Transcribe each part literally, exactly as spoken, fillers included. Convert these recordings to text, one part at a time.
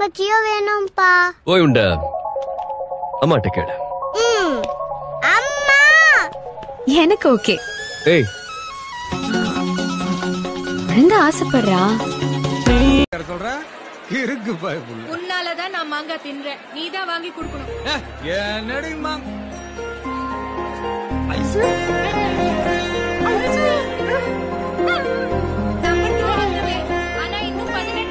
பஜ்ஜியோ வேணும்பா. போய் உண்ட அம்மாட்ட கேளு. அம்மா எனக்கு ஓகே. ஏய் ஒழுங்கா ஆசைப்படுறா சொல்ற இருக்கு பயப்புள்ள. உன்னாலதான் நான் மாங்காய் தின்றேன். நீதான் வாங்கி கொடுக்கணும். என்னடி மாங்க ஆனா இன்னும் பதினெட்டு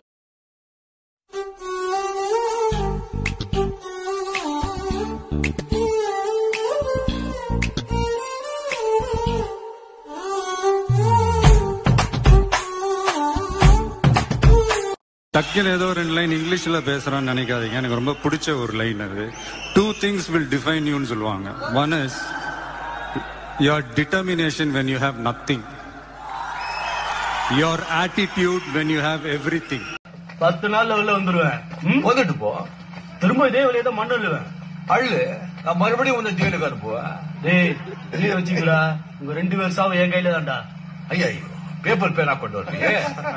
டக்குன்னு ஏதோ ரெண்டு லைன் இங்கிலீஷ்ல பேசுறான்னு நினைக்காதீங்க. எனக்கு ரொம்ப பிடிச்ச ஒரு லைன் அது. டூ திங்ஸ் வில் டிஃபைன் யூன்னு சொல்லுவாங்க. One is your determination when you have nothing, your attitude when you have everything. பத்து நாள்ல வெளில வந்துருவேன். வந்துட்டு போ. திரும்ப இதே வழியை தான் மண்ணு அள்ளுவேன். அள்ளு, நான் மறுபடியும் வந்து ஜெயிலுக்கு அனுப்புவேன். டேய் வெளியே வச்சுக்கடா, உங்க ரெண்டு பேர் சாவு என் கையில தான்டா. ஐயா பேப்பர் பேனா கொண்டு வரீங்க.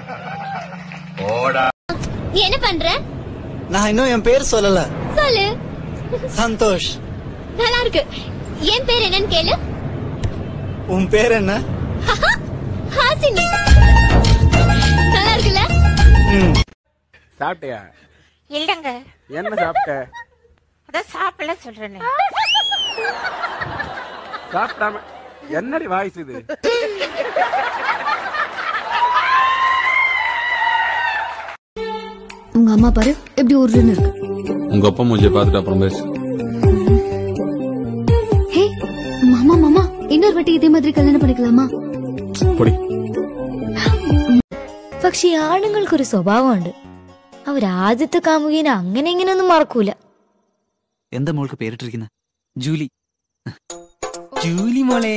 ஓடா. நீ என்ன பண்ற? நான் இன்னும் என் பேர் சொல்லல. சொல்லு. சந்தோஷ். நல்லா இருக்கு. என் பேர் என்னன்னு கேளு. உன் பேர் என்ன? ஹாசினி. நல்லா இருக்குல்ல? சாப்பிட்டியா? இல்லங்க. என்ன சாப்பிட்ட? அதான் சாப்பிடல சொல்றேன். சாப்பிட்டாம என்னடி வாய்ஸ் இது? உங்க அம்மா பாரு எப்படி ஊருன்னு இருக்கு. உங்க அப்பா மூஞ்சிய பாத்துட்டு அப்புறம் பேசு. ஹே மாமா மாமா இன்னொரு வாட்டி இதே மாதிரி கல்யாணம் பண்ணிக்கலாமா? പൊടി. പക്ഷെ ആണുങ്ങൾക്കൊരു സ്വഭാവമുണ്ട്. അവർ ആദ്യത്തെ കാമുകീനെ അങ്ങനെ ഇങ്ങനെയൊന്നും മറക്കൂല. എന്താ മോൾക്ക് പേരിട്ടിരിക്കുന്നത്? ജൂലി. ജൂലി മോളെ.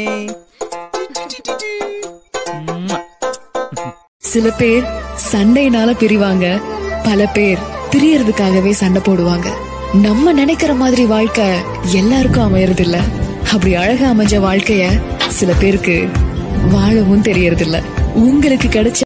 சில பேர் சண்டையினால பிரிவாங்க, பல பேர் பிரியறதுக்காகவே சண்டை போடுவாங்க. நம்ம நினைக்கிற மாதிரி வாழ்க்கை எல்லாருக்கும் அமையறது இல்ல. அப்படி அழகா அமைஞ்ச வாழ்க்கைய சில பேருக்கு வாழவும் தெரியறது இல்ல. உங்களுக்கு கிடைச்ச